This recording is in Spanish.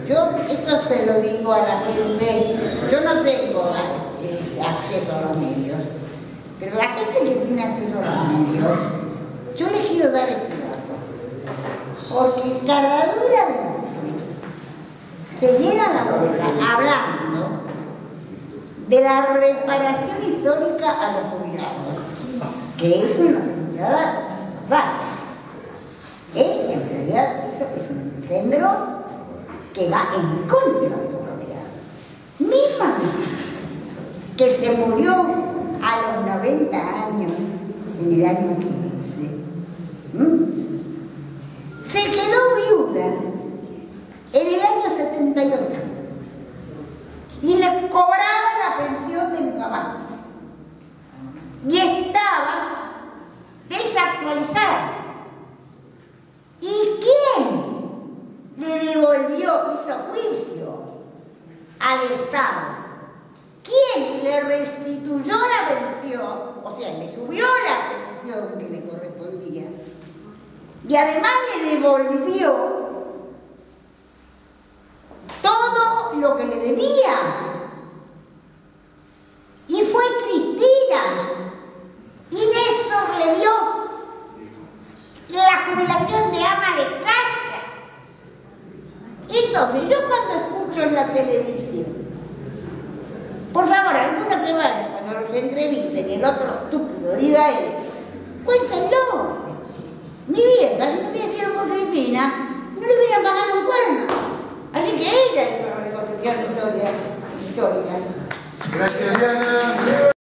Yo esto se lo digo a la gente, yo no tengo acceso a los medios, pero la gente que tiene acceso a los medios, yo les quiero dar este dato, porque cada dura de nosotros se llena la boca hablando de la reparación histórica a los jubilados, que es una puñada total. En realidad eso es un engendro que va en contra de la propiedad. Misma que se murió a los 90 años, en el año 15, se quedó viuda en el año 78 y le cobraba la pensión de mi papá y estaba desactualizada. ¿Y quién le devolvió, hizo juicio al Estado? ¿Quién le restituyó la pensión? O sea, le subió la pensión que le correspondía. Y además le devolvió todo lo que le debía. Y fue Cristina. Y Néstor le dio la jubilación de ama de casa. Entonces, yo cuando escucho en la televisión, por favor, alguno que vaya cuando los entrevisten y el otro estúpido diga él, cuéntenlo. Mi vieja, si no hubiera sido con Cristina, no le hubieran pagado un cuerno. Así que ella hizo la reconstrucción histórica. Gracias, Diana.